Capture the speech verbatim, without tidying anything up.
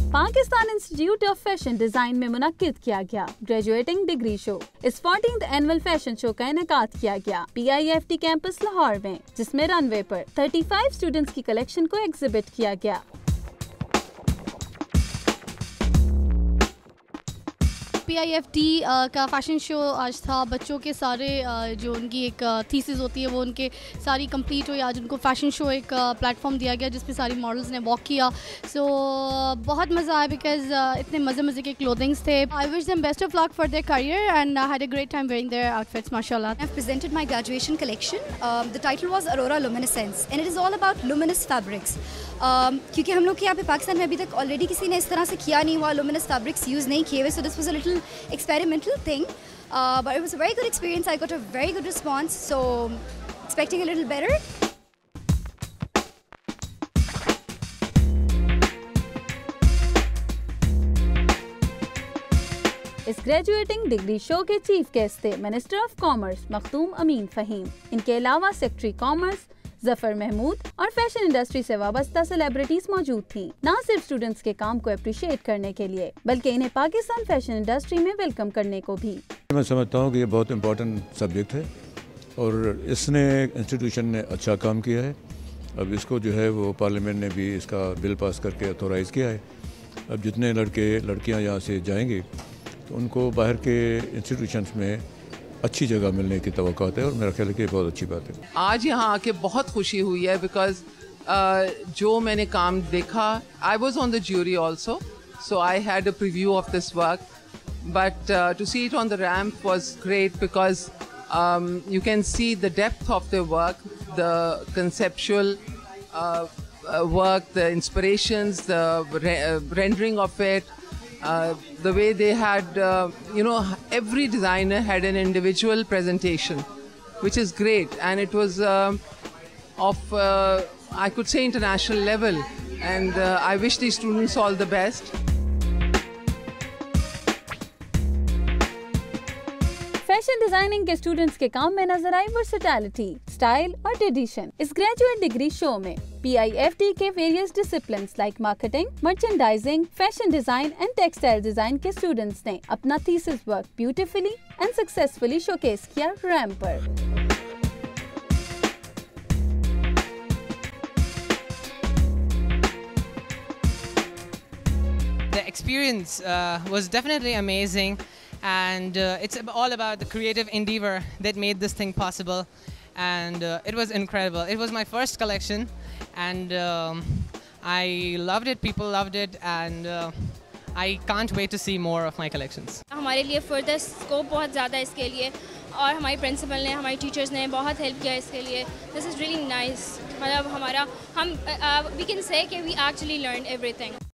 Pakistan institute of fashion design में मुनक्किद किया गया ग्रेजुएटिंग डिग्री शो। इस फोर्टीन्थ एनुअल फैशन शो का इनेकाद किया गया P I F T campus Lahore में, जिसमें रनवे पर पैंतीस स्टूडेंट्स की कलेक्शन को एग्जिबिट किया गया। पी आई एफ टी का फैशन शो आज था। बच्चों के सारे uh, जो उनकी एक थीसिस uh, होती है वो उनके सारी कंप्लीट हुई। आज उनको फैशन शो एक प्लेटफॉर्म uh, दिया गया जिस पे सारी मॉडल्स ने वॉक किया। सो so, uh, बहुत मज़ा आया बिकॉज uh, इतने मज़े मज़े के क्लोथिंग्स थे। I wish them best of luck for their career and had a great time wearing their outfits माशाल्लाह। I have presented my graduation collection. Um, the title was Aurora Luminescence and it is all about luminous fabrics. Um, क्योंकि हम लोग के यहाँ पे पाकिस्तान में अभी तक ऑलरेडी किसी ने इस तरह से किया नहीं हुआ, luminous fabrics यूज़ नहीं किए हुए, so this was a little experimental thing, uh, but it was a very good experience. I got a very good response, so expecting a little better. इस ग्रेजुएटिंग डिग्री शो के chief guest थे minister of commerce Makhdoom Amin Fahim. इनके अलावा secretary commerce Zafar Mahmood और fashion industry से वाबस्ता celebrities मौजूद थीं। न सिर्फ स्टूडेंट्स के काम को अप्रिशिएट करने के लिए बल्कि इन्हें पाकिस्तान फैशन इंडस्ट्री में वेलकम करने को भी। मैं समझता हूँ कि ये बहुत इम्पोर्टेंट सब्जेक्ट है और इसने इंस्टीट्यूशन ने अच्छा काम किया है। अब इसको जो है वो पार्लियामेंट ने भी इसका बिल पास करके अथोराइज़ किया है। अब जितने लड़के लड़कियाँ यहाँ से जाएंगे तो उनको बाहर के इंस्टीट्यूशंस में अच्छी जगह मिलने की तवक्कुत है और मेरा ख्याल है कि बहुत अच्छी बात है। आज यहाँ आके बहुत खुशी हुई है बिकॉज uh, जो मैंने काम देखा, I was on the jury also, so I had a preview of this work, but to see it on the ramp was great because you can see the depth of the work, the conceptual work, the inspirations, the rendering of it. Uh, the way they had, uh, you know, every designer had an individual presentation, which is great, and it was uh, of, uh, I could say, international level, and uh, I wish these students all the best. Fashion designing के students के काम में नजर आई versatility, style और tradition. इस graduate degree show में P I F T के various disciplines like marketing, merchandising, fashion design and textile design के स्टूडेंट्स ने अपना thesis work beautifully and successfully showcase किया रैम्प पर। The experience uh, was definitely amazing, and uh, it's all about the creative endeavor that made this thing possible, and uh, it was incredible. It was my first collection, and um, I loved it, people loved it, and uh, I can't wait to see more of my collections. हमारे लिए further scope बहुत ज़्यादा है इसके लिए, और हमारी principal ने, हमारी टीचर्स ने बहुत हेल्प किया इसके लिए। This is really nice. मतलब हमारा हम वी कैन से कि वी एक्चुअली लर्न एवरीथिंग।